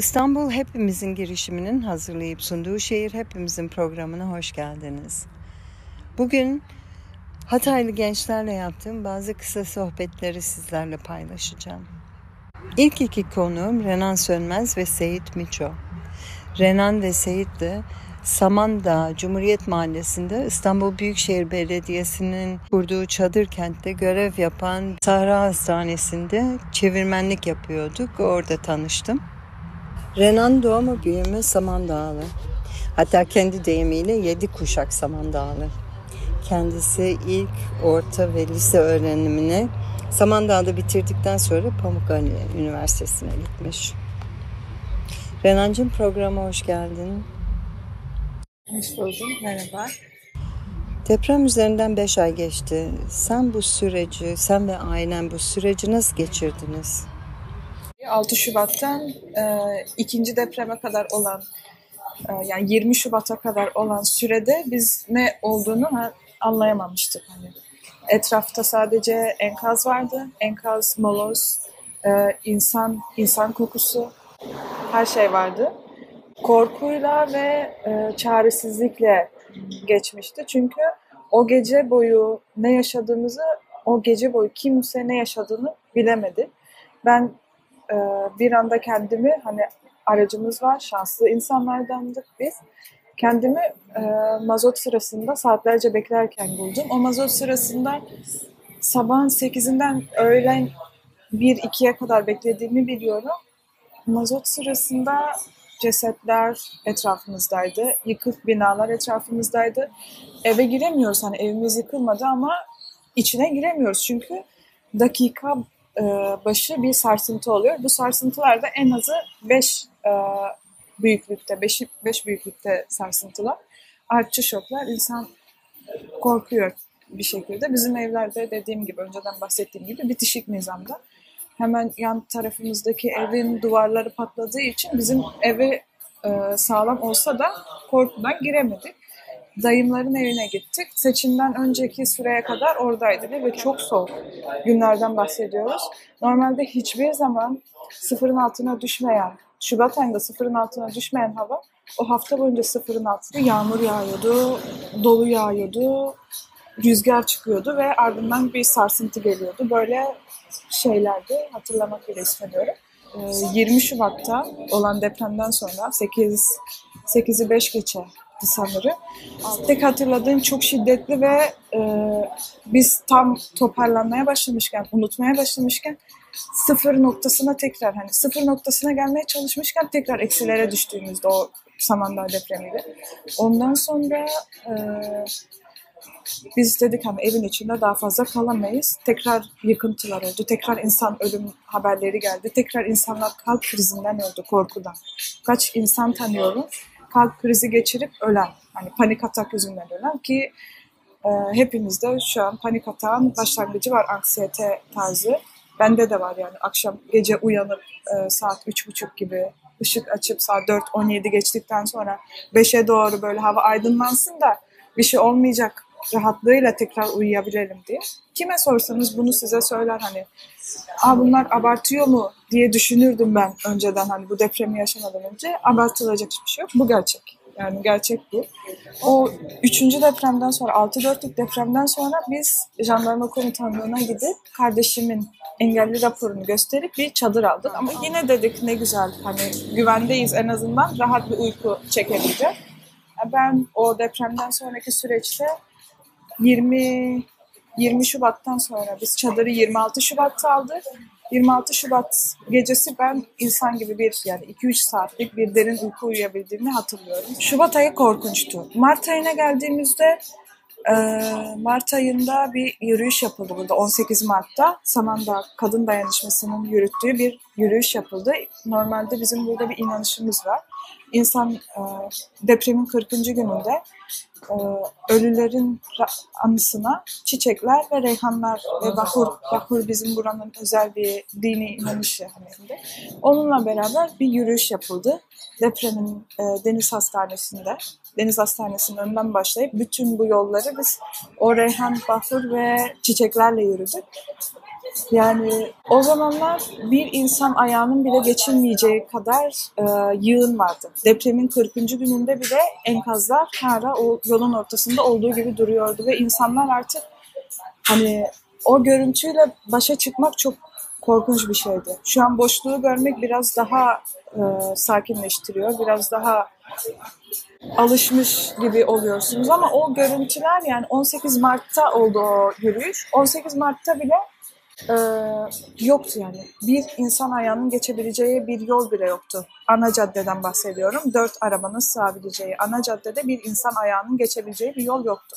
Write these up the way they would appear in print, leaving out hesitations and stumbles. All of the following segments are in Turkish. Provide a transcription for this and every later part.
İstanbul Hepimizin girişiminin hazırlayıp sunduğu Şehir Hepimizin programına hoş geldiniz. Bugün Hataylı gençlerle yaptığım bazı kısa sohbetleri sizlerle paylaşacağım. İlk iki konuğum Renan Sönmez ve Seyit Miço. Renan ve Seyit'le Samandağ Cumhuriyet Mahallesi'nde İstanbul Büyükşehir Belediyesi'nin kurduğu çadır kentte görev yapan Sahra Hastanesi'nde çevirmenlik yapıyorduk. Orada tanıştım. Renan doğma büyüme Samandağlı. Hatta kendi deyimiyle 7 kuşak Samandağlı. Kendisi ilk, orta ve lise öğrenimini Samandağ'da bitirdikten sonra Pamukkale Üniversitesi'ne gitmiş. Renancığım, programa hoş geldin. Hoş buldum, merhaba. Deprem üzerinden 5 ay geçti. Sen ve ailen bu süreci nasıl geçirdiniz? 6 Şubat'tan ikinci depreme kadar olan, yani 20 Şubat'a kadar olan sürede biz ne olduğunu anlayamamıştık. Hani etrafta sadece enkaz vardı, enkaz, moloz, insan kokusu, her şey vardı. Korkuyla ve çaresizlikle geçmişti. Çünkü o gece boyu ne yaşadığımızı, o gece boyu kimse ne yaşadığını bilemedi. Ben bir anda kendimi, hani aracımız var, şanslı insanlardandık biz. Kendimi mazot sırasında saatlerce beklerken buldum. O mazot sırasında sabahın 8'inden öğlen 1-2'ye kadar beklediğimi biliyorum. Mazot sırasında cesetler etrafımızdaydı, yıkık binalar etrafımızdaydı. Eve giremiyoruz, hani evimiz yıkılmadı ama içine giremiyoruz çünkü dakika başı bir sarsıntı oluyor. Bu sarsıntılarda en azı 5 büyüklükte, 5 büyüklükte sarsıntılar. Artçı şoklar, insan korkuyor bir şekilde. Bizim evlerde dediğim gibi, önceden bahsettiğim gibi bitişik nizamda. Hemen yan tarafımızdaki evin duvarları patladığı için bizim eve sağlam olsa da korkudan giremedik. Dayımların evine gittik. Seçimden önceki süreye kadar oradaydı ve çok soğuk günlerden bahsediyoruz. Normalde hiçbir zaman sıfırın altına düşmeyen, Şubat ayında sıfırın altına düşmeyen hava o hafta boyunca sıfırın altında yağmur yağıyordu, dolu yağıyordu, rüzgar çıkıyordu ve ardından bir sarsıntı geliyordu. Böyle şeylerdi, hatırlamak bile istemiyorum. 20 Şubat'ta olan depremden sonra 8'i 5 geçe sanırım. Tek hatırladığım çok şiddetli ve biz tam toparlanmaya başlamışken, unutmaya başlamışken sıfır noktasına tekrar, hani sıfır noktasına gelmeye çalışmışken tekrar eksilere düştüğümüzde o Samandağ depremiyle. Ondan sonra biz dedik hani evin içinde daha fazla kalamayız. Tekrar yıkıntılar oldu. Tekrar insan ölüm haberleri geldi. Tekrar insanlar kalp krizinden öldü, korkudan. Kaç insan tanıyorum kalp krizi geçirip ölen. Hani panik atak yüzünden ölen ki hepimizde şu an panik atağın başlangıcı var, anksiyete tarzı. Bende de var yani, akşam gece uyanıp saat 3.30 gibi ışık açıp saat 4:17 geçtikten sonra 5'e doğru böyle hava aydınlansın da bir şey olmayacak rahatlığıyla tekrar uyuyabilelim diye. Kime sorsanız bunu size söyler, hani bunlar abartıyor mu diye düşünürdüm ben önceden, hani bu depremi yaşamadan önce. Abartılacak hiçbir şey yok. Bu gerçek. Yani gerçek bu. O 3. depremden sonra, 6.4'lük depremden sonra biz jandarma komutanlığına gidip kardeşimin engelli raporunu gösterip bir çadır aldık. Ama yine dedik ne güzel, hani güvendeyiz, en azından rahat bir uyku çekebileceğiz. Ben o depremden sonraki süreçte 20 Şubat'tan sonra biz çadırı 26 Şubat'ta aldık. 26 Şubat gecesi ben insan gibi yani 2-3 saatlik bir derin uyku uyuyabildiğimi hatırlıyorum. Şubat ayı korkunçtu. Mart ayına geldiğimizde Mart ayında bir yürüyüş yapıldı burada 18 Mart'ta. Samandağ Kadın Dayanışması'nın yürüttüğü bir yürüyüş yapıldı. Normalde bizim burada bir inanışımız var. İnsan depremin 40. gününde ölülerin anısına çiçekler ve reyhanlar ve bahur bizim buranın özel bir dini inanışı. Onunla beraber bir yürüyüş yapıldı. Depremin Deniz Hastanesi'nin önünden başlayıp bütün bu yolları biz o reyhan, bahur ve çiçeklerle yürüdük. Yani o zamanlar bir insan ayağının bile geçilmeyeceği kadar yığın vardı. Depremin 40. gününde bile enkazlar hala o yolun ortasında olduğu gibi duruyordu ve insanlar artık hani o görüntüyle başa çıkmak çok korkunç bir şeydi. Şu an boşluğu görmek biraz daha sakinleştiriyor, biraz daha alışmış gibi oluyorsunuz ama o görüntüler yani 18 Mart'ta oldu o yürüyüş. 18 Mart'ta bile yoktu yani. Bir insan ayağının geçebileceği bir yol bile yoktu. Ana caddeden bahsediyorum. 4 arabanın sığabileceği ana caddede bir insan ayağının geçebileceği bir yol yoktu.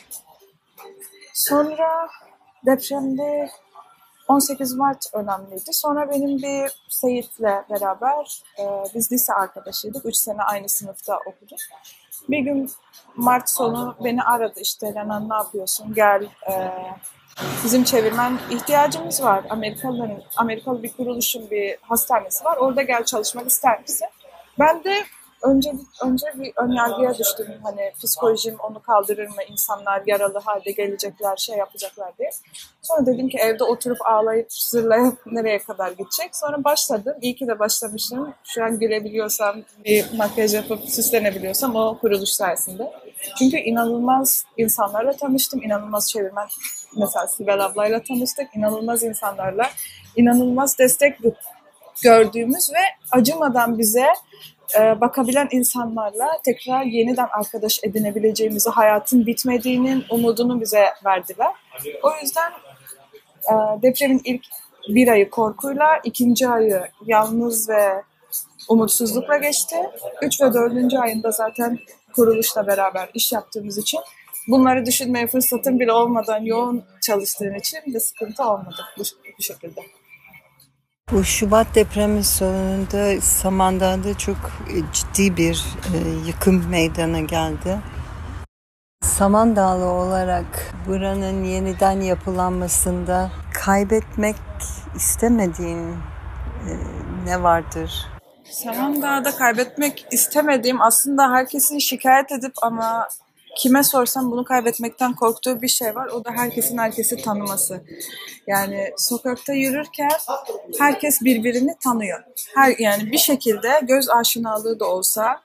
Sonra depremde 18 Mart önemliydi. Sonra benim bir Seyit'le beraber biz lise arkadaşıydık. 3 sene aynı sınıfta okuduk. Bir gün Mart sonu beni aradı işte Renan ne yapıyorsun gel bizim çevirmen ihtiyacımız var. Amerikalı bir kuruluşun bir hastanesi var. Orada gel çalışmak ister misin? Ben de önce bir önyargıya düştüm. Hani psikolojim onu kaldırır mı? İnsanlar yaralı halde gelecekler, şey yapacaklar diye. Sonra dedim ki evde oturup ağlayıp zırlayıp nereye kadar gidecek? Sonra başladım. İyi ki de başlamışım. Şu an gülebiliyorsam, bir makyaj yapıp süslenebiliyorsam o kuruluş sayesinde. Çünkü inanılmaz insanlarla tanıştım. İnanılmaz çevirmen, mesela Sibel ablayla tanıştık. İnanılmaz insanlarla, inanılmaz destek gördüğümüz ve acımadan bize bakabilen insanlarla tekrar yeniden arkadaş edinebileceğimizi, hayatın bitmediğinin umudunu bize verdiler. O yüzden depremin ilk bir ayı korkuyla, ikinci ayı yalnız ve umutsuzlukla geçti. 3 ve 4. ayında zaten kuruluşla beraber iş yaptığımız için bunları düşünmeye fırsatım bile olmadan yoğun çalıştığım için bir sıkıntı olmadı bu şekilde. Bu Şubat depremi sonunda Samandağ'da çok ciddi bir yıkım meydana geldi. Samandağlı olarak buranın yeniden yapılanmasında kaybetmek istemediğin ne vardır? Samandağ'da kaybetmek istemediğim aslında herkesin şikayet edip ama kime sorsam bunu kaybetmekten korktuğu bir şey var. O da herkesin herkesi tanıması. Yani sokakta yürürken herkes birbirini tanıyor. Yani bir şekilde göz aşinalığı da olsa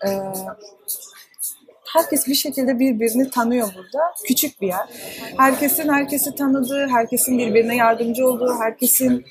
herkes bir şekilde birbirini tanıyor burada. Küçük bir yer. Herkesin herkesi tanıdığı, herkesin birbirine yardımcı olduğu, herkesin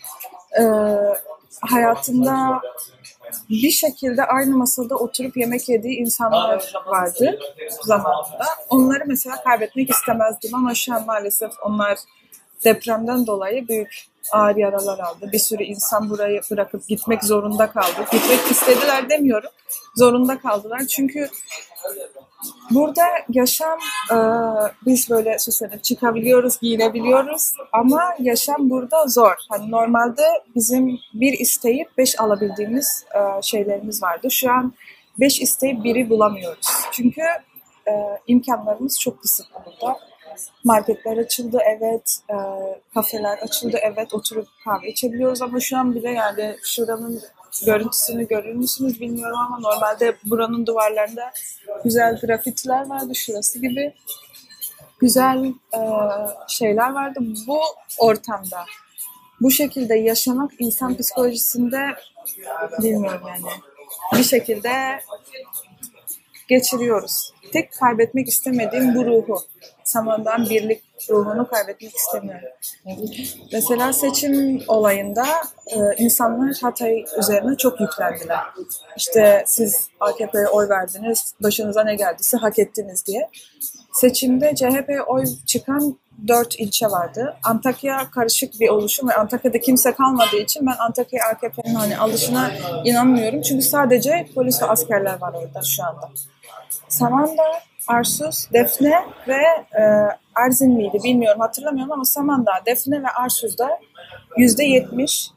hayatında bir şekilde aynı masada oturup yemek yediği insanlar vardı zamanında. Onları mesela kaybetmek istemezdim ama şu an maalesef onlar depremden dolayı büyük ağır yaralar aldı. Bir sürü insan burayı bırakıp gitmek zorunda kaldı. Gitmek istediler demiyorum. Zorunda kaldılar. Çünkü burada yaşam biz böyle süslenip çıkabiliyoruz, giyinebiliyoruz ama yaşam burada zor. Hani normalde bizim bir isteyip 5 alabildiğimiz şeylerimiz vardı. Şu an 5 isteyip biri bulamıyoruz. Çünkü imkanlarımız çok kısıtlı burada. Marketler açıldı, evet. Kafeler açıldı, evet. Oturup kahve içebiliyoruz ama şu an bile yani şuranın görüntüsünü görür müsünüz bilmiyorum ama normalde buranın duvarlarında güzel grafitiler vardı, şurası gibi güzel şeyler vardı. Bu ortamda bu şekilde yaşamak insan psikolojisinde bilmiyorum yani bir şekilde geçiriyoruz. Tek kaybetmek istemediğim bu ruhu. Samandan birlik ruhunu kaybetmek istemiyorum. Mesela seçim olayında insanlar Hatay üzerine çok yüklendiler. İşte siz AKP'ye oy verdiniz, başınıza ne geldiyse hak ettiniz diye. Seçimde CHP'ye oy çıkan 4 ilçe vardı. Antakya karışık bir oluşum ve Antakya'da kimse kalmadığı için ben Antakya AKP'nin hani alışına inanmıyorum. Çünkü sadece polis ve askerler var orada şu anda. Samandağ, Arsuz, Defne ve Erzinli'ydi bilmiyorum hatırlamıyorum ama Samandağ, Defne ve Arsuz'da %70,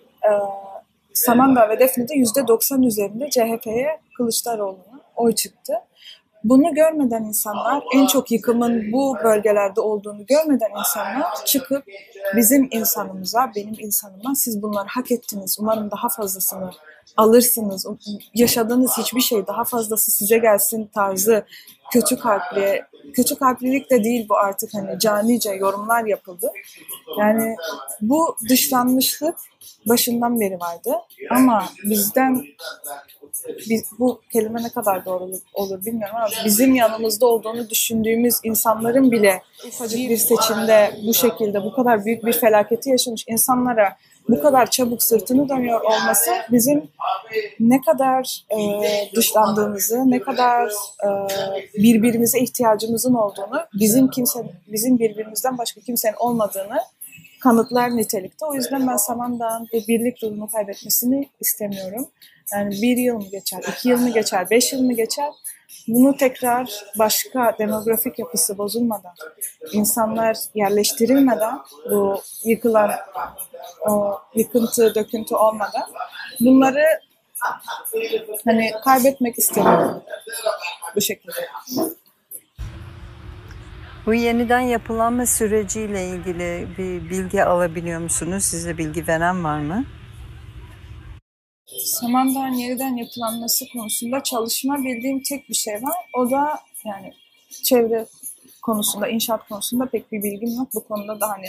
Samandağ ve Defne'de %90 üzerinde CHP'ye Kılıçdaroğlu'na oy çıktı. Bunu görmeden insanlar, en çok yıkımın bu bölgelerde olduğunu görmeden insanlar çıkıp bizim insanımıza, benim insanıma siz bunları hak ettiniz, umarım daha fazlasını alırsınız, yaşadığınız hiçbir şey daha fazlası size gelsin tarzı kötü kalplilik de değil bu artık hani canice yorumlar yapıldı. Yani bu dışlanmışlık başından beri vardı ama bu kelime ne kadar doğru olur bilmiyorum ama bizim yanımızda olduğunu düşündüğümüz insanların bile ufacık bir seçimde bu şekilde bu kadar büyük bir felaketi yaşamış insanlara bu kadar çabuk sırtını dönüyor olması bizim ne kadar dışlandığımızı, ne kadar birbirimize ihtiyacımızın olduğunu, bizim birbirimizden başka kimsenin olmadığını kanıtlar nitelikte. O yüzden ben Samandağ'ın bu birlik ruhunu kaybetmesini istemiyorum. Yani 1 yıl mı geçer, 2 yıl mı geçer, 5 yıl mı geçer? Bunu tekrar başka demografik yapısı bozulmadan, insanlar yerleştirilmeden, bu yıkılan o yıkıntı, döküntü olmadan bunları hani kaybetmek istemiyorum bu şekilde. Bu yeniden yapılanma süreciyle ilgili bir bilgi alabiliyor musunuz? Size bilgi veren var mı? Samandağ'ın yeniden yapılanması konusunda çalışma bildiğim tek bir şey var. O da yani çevre konusunda, inşaat konusunda pek bir bilgim yok. Bu konuda da hani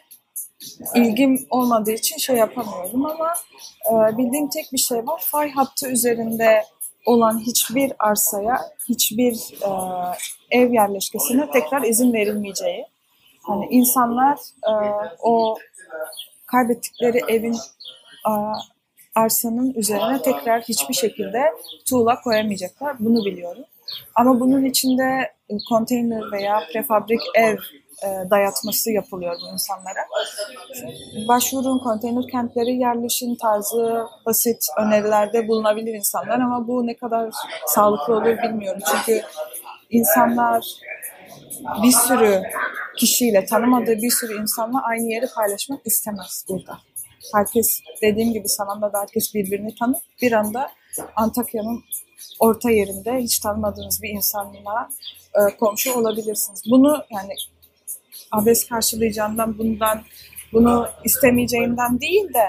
ilgim olmadığı için şey yapamıyorum ama bildiğim tek bir şey var. Fay hattı üzerinde olan hiçbir arsaya, hiçbir ev yerleşkesine tekrar izin verilmeyeceği. Hani insanlar o kaybettikleri evin arsanın üzerine tekrar hiçbir şekilde tuğla koyamayacaklar. Bunu biliyorum. Ama bunun içinde konteyner veya prefabrik ev dayatması yapılıyor bu insanlara. Başvurun, konteyner kentleri yerleşin tarzı basit önerilerde bulunabilir insanlar ama bu ne kadar sağlıklı olur bilmiyorum. Çünkü insanlar bir sürü kişiyle, tanımadığı bir sürü insanla aynı yeri paylaşmak istemez burada. Herkes, dediğim gibi Samandağ'da herkes birbirini tanır. Bir anda Antakya'nın orta yerinde hiç tanımadığınız bir insanla komşu olabilirsiniz. Bunu yani abes karşılayacağından bunu istemeyeceğinden değil de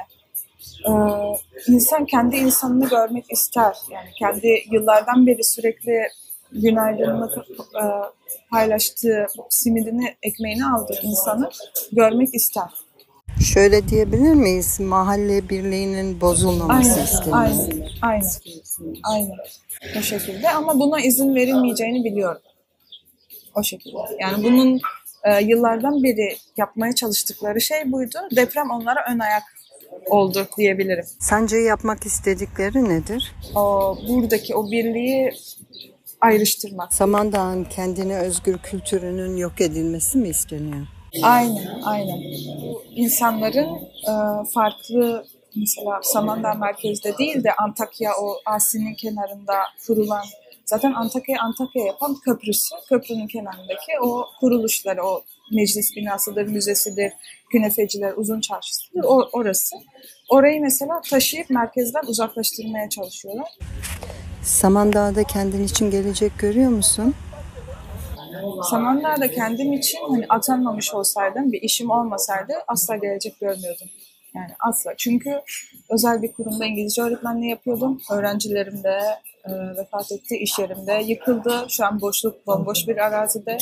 insan kendi insanını görmek ister. Yani kendi yıllardan beri sürekli günaydınını paylaştığı simidini, ekmeğini aldığı insanı görmek ister. Şöyle diyebilir miyiz? Mahalle birliğinin bozulmaması isteniyor. Aynen. O şekilde ama buna izin verilmeyeceğini biliyorum. O şekilde. Yani bunun yıllardan beri yapmaya çalıştıkları şey buydu. Deprem onlara ön ayak oldu diyebilirim. Sence yapmak istedikleri nedir? Buradaki o birliği ayrıştırmak. Samandağ'ın kendine özgür kültürünün yok edilmesi mi isteniyor? Aynen. Bu insanların farklı, mesela Samandağ merkezde değil de Antakya, o Asi'nin kenarında kurulan, zaten Antakya yapan köprüsü, köprünün kenarındaki o kuruluşları, o meclis binasıdır, müzesidir, künefeciler, uzun çarşısıdır, orası. Orayı mesela taşıyıp merkezden uzaklaştırmaya çalışıyorlar. Samandağ'da kendin için gelecek görüyor musun? Samandağ'da kendim için hani atanmamış olsaydım, bir işim olmasaydı asla gelecek görmüyordum. Yani asla. Çünkü özel bir kurumda İngilizce öğretmenliği yapıyordum. Öğrencilerim de vefat etti, iş yerimde yıkıldı. Şu an bomboş bir arazide.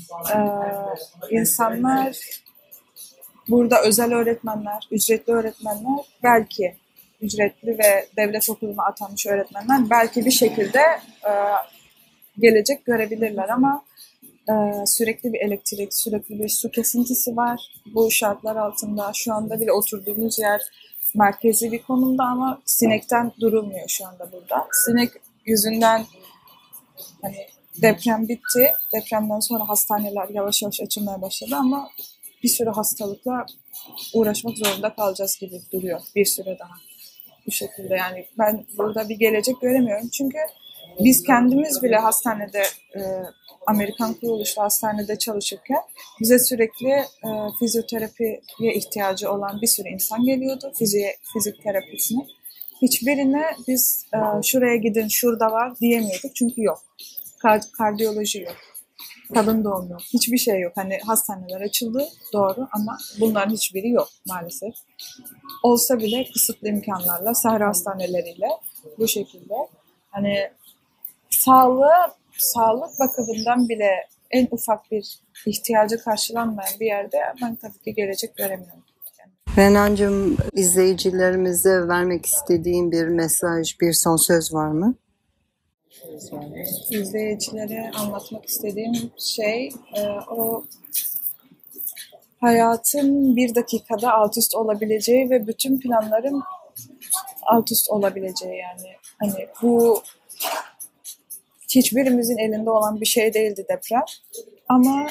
İnsanlar burada özel öğretmenler, ücretli öğretmenler, belki ücretli ve devlet okuluna atanmış öğretmenler belki bir şekilde gelecek görebilirler ama sürekli bir elektrik, sürekli bir su kesintisi var. Bu şartlar altında şu anda bile oturduğumuz yer merkezi bir konumda ama sinekten durulmuyor şu anda burada. Sinek yüzünden hani deprem bitti. Depremden sonra hastaneler yavaş yavaş açılmaya başladı ama bir sürü hastalıkla uğraşmak zorunda kalacağız gibi duruyor bir süre daha. Bu şekilde yani ben burada bir gelecek göremiyorum. Çünkü biz kendimiz bile hastanede, Amerikan kuruluşlu hastanede çalışırken bize sürekli fizyoterapiye ihtiyacı olan bir sürü insan geliyordu, fizik terapisine. Hiçbirine biz şuraya gidin, şurada var diyemiyorduk çünkü yok. Kardiyoloji yok, kadın doğum yok, hiçbir şey yok. Hani hastaneler açıldı doğru ama bunların hiçbiri yok maalesef. Olsa bile kısıtlı imkanlarla, sahra hastaneleriyle bu şekilde. Hani sağlık bakımından bile en ufak bir ihtiyacı karşılanmayan bir yerde ben tabii ki gelecek göremiyorum. Renancığım, izleyicilerimize vermek istediğin bir mesaj, bir son söz var mı? İzleyicilere anlatmak istediğim şey o hayatın bir dakikada alt üst olabileceği ve bütün planların alt üst olabileceği yani. Hani bu hiçbirimizin elinde olan bir şey değildi deprem. Ama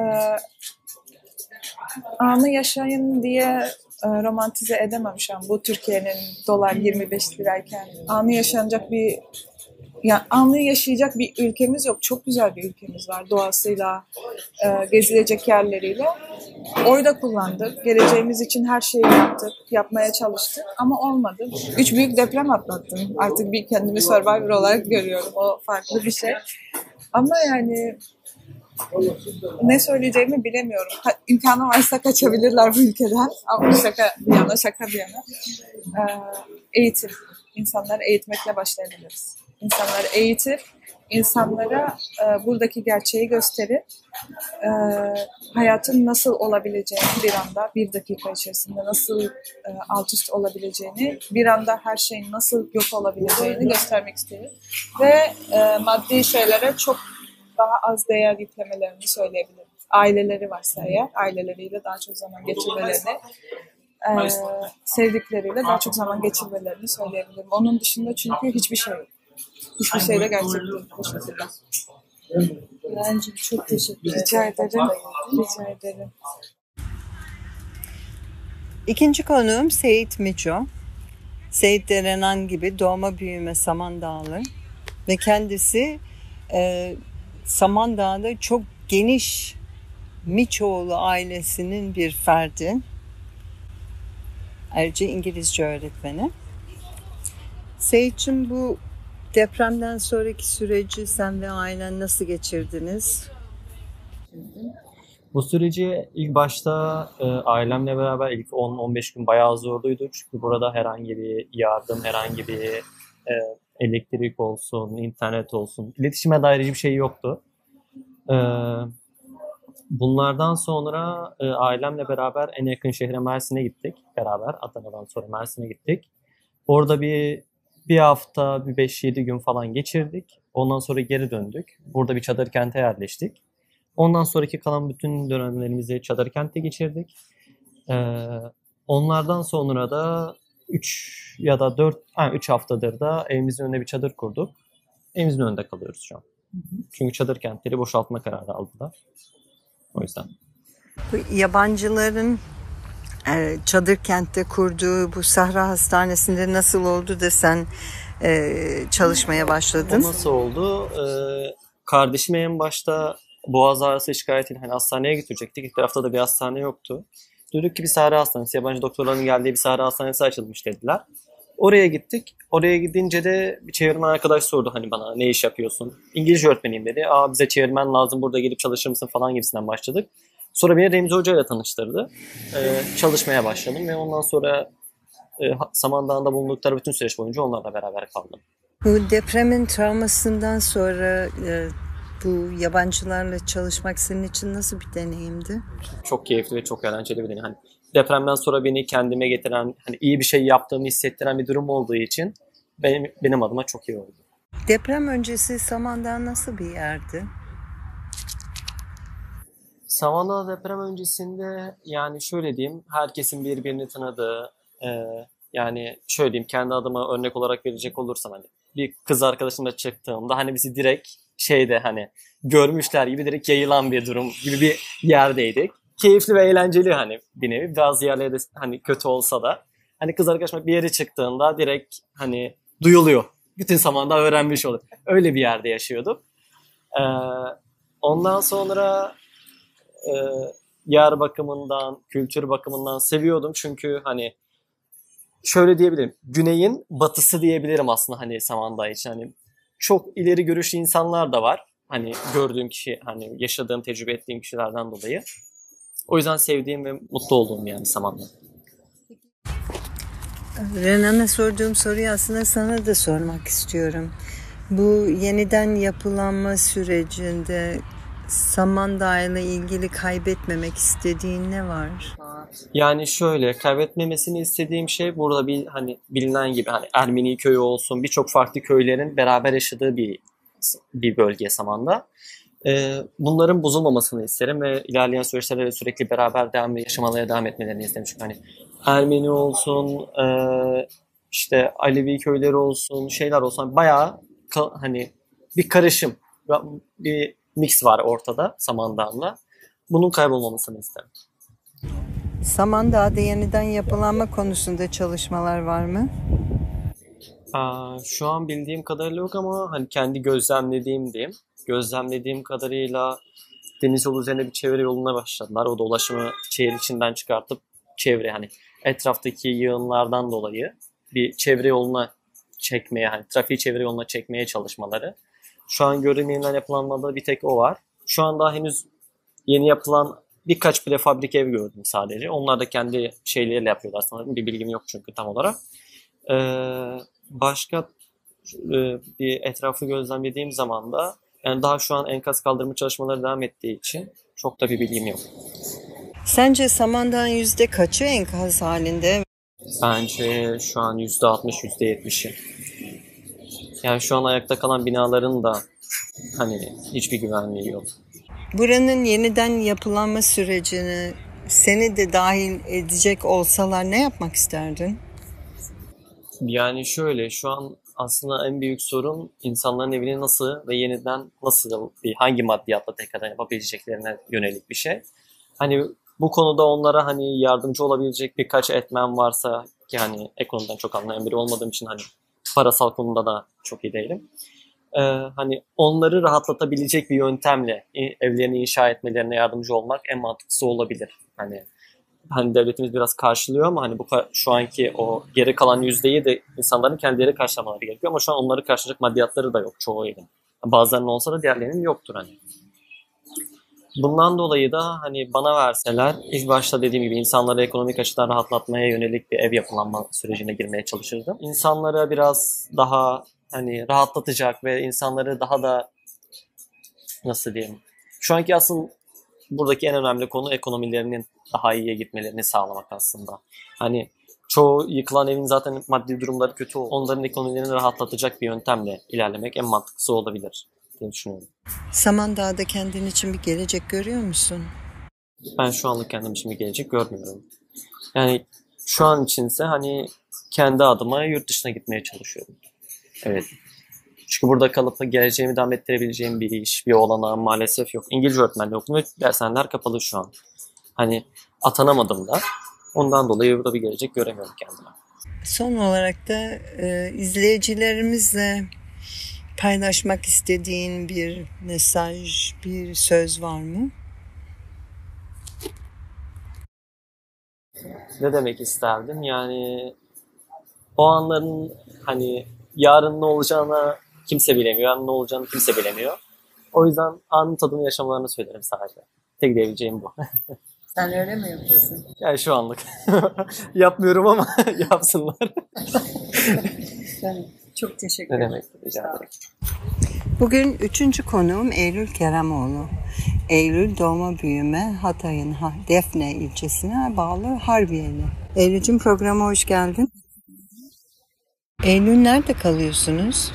anı yaşayın diye romantize edemem şu an. Bu Türkiye'nin dolar 25 lirayken anı yaşanacak bir anı yaşayacak bir ülkemiz yok. Çok güzel bir ülkemiz var doğasıyla, gezilecek yerleriyle. Oy da kullandık. Geleceğimiz için her şeyi yaptık, yapmaya çalıştık ama olmadı. 3 büyük deprem atlattım. Artık bir kendimi Survivor olarak görüyorum. O farklı bir şey. Ama yani ne söyleyeceğimi bilemiyorum. İmkanı varsa kaçabilirler bu ülkeden. Ama şaka bir yana, şaka bir yana. Eğitim. İnsanları eğitmekle başlayabiliriz. İnsanları eğitir, insanlara buradaki gerçeği gösterir, hayatın nasıl olabileceğini bir anda, bir dakika içerisinde nasıl alt üst olabileceğini, bir anda her şeyin nasıl yok olabileceğini göstermek isterim. Ve maddi şeylere çok daha az değer yüklemelerini söyleyebilirim. Aileleri varsa eğer, aileleriyle daha çok zaman geçirmelerini, sevdikleriyle daha çok zaman geçirmelerini söyleyebilirim. Onun dışında çünkü hiçbir şey yok. Hiçbir şeyde gerçek değil bu şekilde. Bence çok teşekkür ederim. Rica ederim. Rica ederim. İkinci konuğum Seyit Miço. Seyit de Renan gibi doğma büyüme Samandağlı ve kendisi Samandağ'da çok geniş Miçoğlu ailesinin bir ferdi. Ayrıca İngilizce öğretmeni. Seyit'cim, bu depremden sonraki süreci sen ve ailen nasıl geçirdiniz? Bu süreci ilk başta ailemle beraber ilk 10-15 gün bayağı zorluydu. Çünkü burada herhangi bir yardım, herhangi bir elektrik olsun, internet olsun, iletişime dair hiçbir şey yoktu. Bunlardan sonra ailemle beraber en yakın şehre Mersin'e gittik. Beraber Adana'dan sonra Mersin'e gittik. Orada bir hafta, bir 5-7 gün falan geçirdik. Ondan sonra geri döndük. Burada bir çadır kente yerleştik. Ondan sonraki kalan bütün dönemlerimizi çadır kentte geçirdik. Onlardan sonra da 3 ya da 3 haftadır da evimizin önüne bir çadır kurduk. Evimizin önünde kalıyoruz şu an. Çünkü çadır kentleri boşaltma kararı aldılar. O yüzden. Bu yabancıların çadır kentte kurduğu bu Sahra Hastanesi'nde nasıl oldu da sen çalışmaya başladın? O nasıl oldu? Kardeşim en başta boğaz ağrısı şikayetiyle hastaneye götürecektik. İlk tarafta da bir hastane yoktu. Duyduk ki bir Sahra Hastanesi, yabancı doktorların geldiği bir Sahra Hastanesi açılmış dediler. Oraya gittik. Oraya gidince de bir çevirmen arkadaş sordu bana ne iş yapıyorsun? İngilizce öğretmeniyim dedi. Bize çevirmen lazım, burada gelip çalışır mısın falan gibisinden başladık. Sonra beni Remzi Hoca ile tanıştırdı. Çalışmaya başladım ve ondan sonra Samandağ'da bulundukları bütün süreç boyunca onlarla beraber kaldım. Bu depremin travmasından sonra bu yabancılarla çalışmak senin için nasıl bir deneyimdi? Çok keyifli ve çok eğlenceli bir deneyim. Depremden sonra beni kendime getiren, iyi bir şey yaptığımı hissettiren bir durum olduğu için benim adıma çok iyi oldu. Deprem öncesi Samandağ nasıl bir yerdi? Samandağ deprem öncesinde şöyle diyeyim, herkesin birbirini tanıdığı, şöyle diyeyim, kendi adıma örnek olarak verecek olursam bir kız arkadaşımla çıktığımda bizi direkt görmüşler gibi direkt yayılan bir durum gibi bir yerdeydik. Keyifli ve eğlenceli bir nevi. Bazı yerlerde kötü olsa da kız arkadaşımla bir yere çıktığında direkt duyuluyor. Bütün Samandağ öğrenmiş olur. Öyle bir yerde yaşıyorduk. Ondan sonra yer bakımından, kültür bakımından seviyordum. Çünkü şöyle diyebilirim. Güneyin batısı diyebilirim aslında Samandağ için. Çok ileri görüşlü insanlar da var. Gördüğüm kişi, yaşadığım, tecrübe ettiğim kişilerden dolayı. O yüzden sevdiğim ve mutlu olduğum Samandağ. Renan'a sorduğum soruyu aslında sana da sormak istiyorum. Bu yeniden yapılanma sürecinde Samandağ ile ilgili kaybetmemek istediğin ne var? Yani şöyle kaybetmemesini istediğim şey burada bir hani bilinen gibi hani Ermeni köyü olsun birçok farklı köylerin beraber yaşadığı bir bölge Samandağ. Bunların bozulmamasını isterim ve ilerleyen süreçlerde de sürekli beraber yaşamalara devam etmelerini isterim. Çünkü hani Ermeni olsun, işte Alevi köyleri olsun, şeyler olsun hani bayağı hani bir karışım, bir mix var ortada Samandağ'la. Bunun kaybolmamasını isterim. Samandağ'da yeniden yapılanma konusunda çalışmalar var mı? Şu an bildiğim kadarıyla yok ama hani kendi gözlemlediğim diyeyim. Gözlemlediğim kadarıyla deniz yolu üzerine bir çevre yoluna başladılar. O da ulaşımı şehir içinden çıkartıp çevre hani etraftaki yığınlardan dolayı bir çevre yoluna çekmeye hani trafiği çevre yoluna çekmeye çalışmaları. Şu an görünmeyen yapılanmada bir tek o var. Şu an daha henüz yeni yapılan birkaç prefabrik ev gördüm sadece. Onlar da kendi şeyleriyle yapıyorlar sanırım. Bir bilgim yok çünkü tam olarak. Başka bir etrafı gözlemlediğim zaman da yani daha şu an enkaz kaldırma çalışmaları devam ettiği için çok da bir bilgim yok. Sence Samandağ'ın yüzde kaçı enkaz halinde? Bence şu an %60, %70'i. Yani şu an ayakta kalan binaların da hani hiçbir güvenliği yok. Buranın yeniden yapılanma sürecini seni de dahil edecek olsalar ne yapmak isterdin? Yani şöyle şu an aslında en büyük sorun insanların evini nasıl ve yeniden nasıl hangi maddiyatla tekrardan yapabileceklerine yönelik bir şey. Hani bu konuda onlara hani yardımcı olabilecek birkaç etmen varsa ki hani ekonomiden çok anlayan biri olmadığım için hani parasal konuda da çok iyi değilim. Hani onları rahatlatabilecek bir yöntemle evlerini inşa etmelerine yardımcı olmak en mantıklısı olabilir. Hani devletimiz biraz karşılıyor ama hani bu şu anki o geri kalan yüzdeyi de insanların kendileri karşılamaları gerekiyor ama şu an onları karşılayacak maddiyatları da yok çoğu evin. Bazılarının olsa da diğerlerinin yoktur hani. Bundan dolayı da hani bana verseler ilk başta dediğim gibi insanları ekonomik açıdan rahatlatmaya yönelik bir ev yapılanma sürecine girmeye çalışırdım. İnsanlara biraz daha hani rahatlatacak ve insanları daha da nasıl diyeyim. Şu anki asıl buradaki en önemli konu ekonomilerinin daha iyiye gitmelerini sağlamak aslında. Hani çoğu yıkılan evin zaten maddi durumları kötü. Onların ekonomilerini rahatlatacak bir yöntemle ilerlemek en mantıklısı olabilir diye düşünüyorum. Samandağ'da kendin için bir gelecek görüyor musun? Ben şu anlık kendim için bir gelecek görmüyorum. Yani şu an içinse hani kendi adıma yurt dışına gitmeye çalışıyorum. Evet. Çünkü burada kalıp geleceğimi devam ettirebileceğim bir iş, bir olanağım maalesef yok. İngilizce öğretmenliği okudum ve dershaneler kapalı şu an. Hani atanamadım da. Ondan dolayı burada bir gelecek göremiyorum kendime. Son olarak da izleyicilerimizle paylaşmak istediğin bir mesaj, bir söz var mı? Ne demek isterdim? Yani o anların hani yarın ne olacağını kimse bilemiyor. Yarın ne olacağını kimse bilemiyor. O yüzden anın tadını yaşamalarını söylerim sadece. Tek diyebileceğim bu. Sen öyle mi yapıyorsun? Yani şu anlık. Yapmıyorum ama yapsınlar. Çok teşekkür Ne ederim. demek? Rica ederim. Bugün 3. konuğum Eylül Keremoğlu. Eylül doğma büyüme Hatay'ın Defne ilçesine bağlı Harbiyeli. Eylül'cüm programa hoş geldin. Eylül nerede kalıyorsunuz?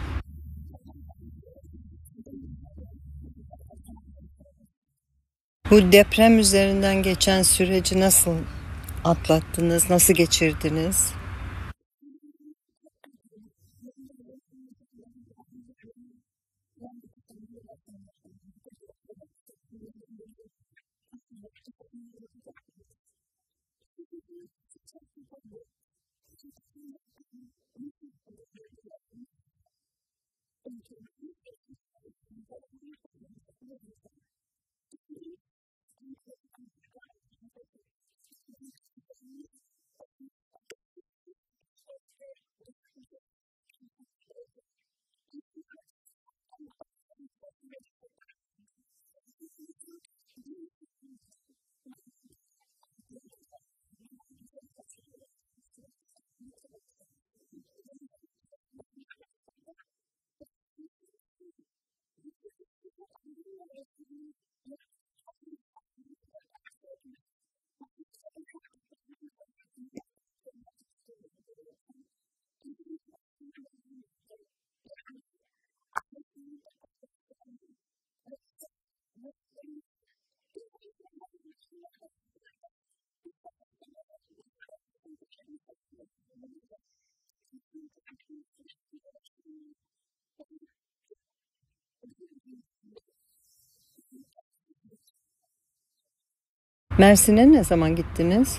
Bu deprem üzerinden geçen süreci nasıl atlattınız, nasıl geçirdiniz? Mersin'e ne zaman gittiniz?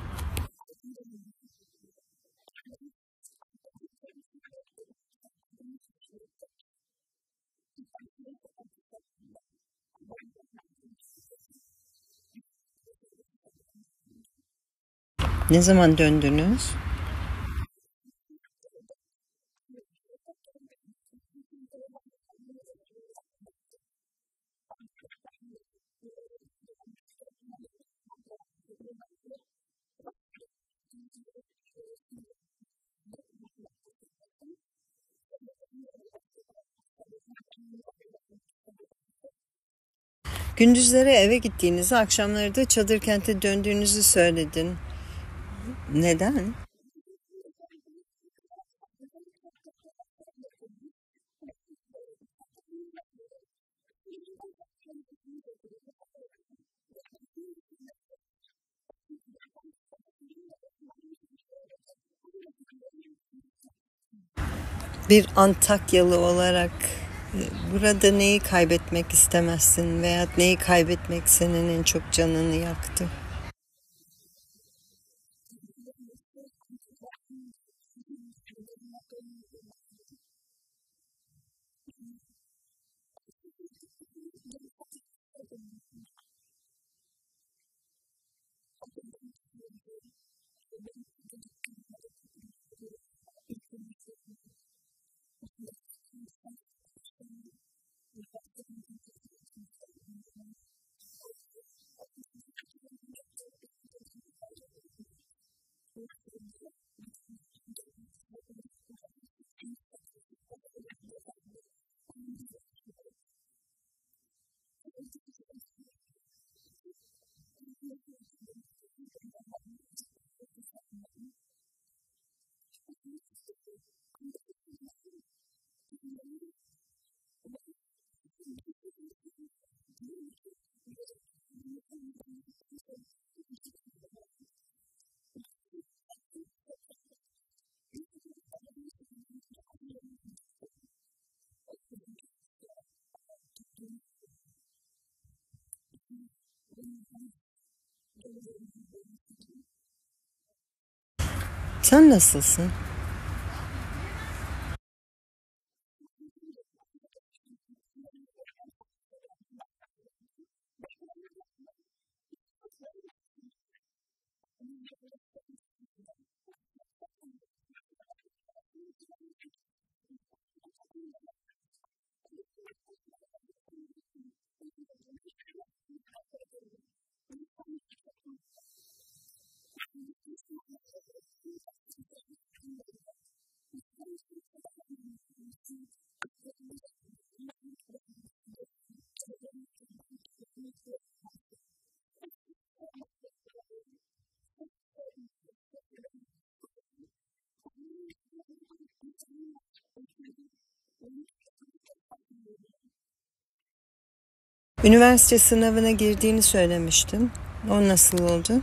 Ne zaman döndünüz? Gündüzleri eve gittiğinizi, akşamları da çadır kente döndüğünüzü söyledin. Neden? Bir Antakyalı olarak burada neyi kaybetmek istemezsin veya neyi kaybetmek senin en çok canını yaktı? Sen nasılsın? Üniversite sınavına girdiğini söylemiştin. O nasıl oldu?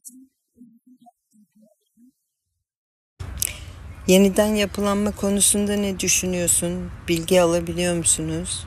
Yeniden yapılanma konusunda ne düşünüyorsun? Bilgi alabiliyor musunuz?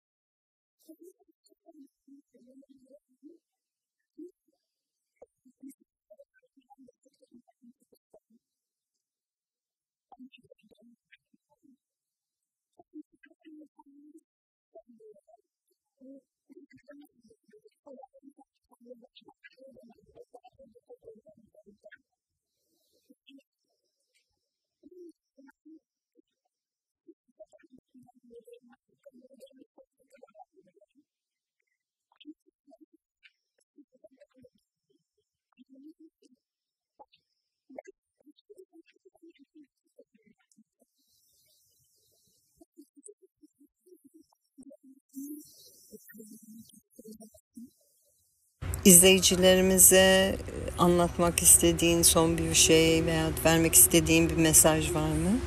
İzleyicilerimize anlatmak istediğin son bir şey veya vermek istediğin bir mesaj var mı?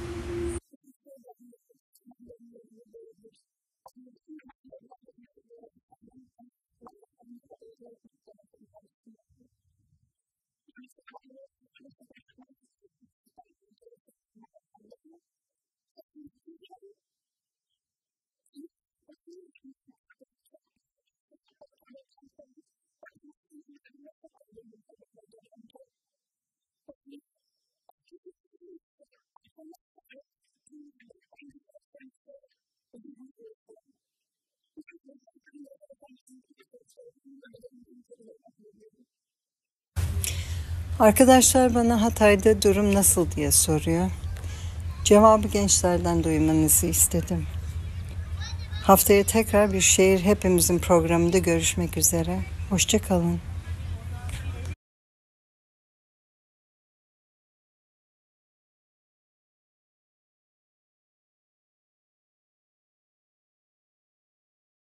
Arkadaşlar bana Hatay'da durum nasıl diye soruyor. Cevabı gençlerden duymanızı istedim. Haftaya tekrar bir şehir hepimizin programında görüşmek üzere. Hoşça kalın.